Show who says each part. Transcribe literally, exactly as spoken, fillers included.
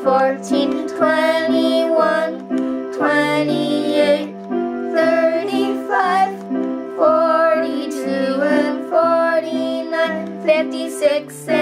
Speaker 1: fourteen, twenty-one, twenty-eight, thirty-five, forty-two and forty-nine, fifty-six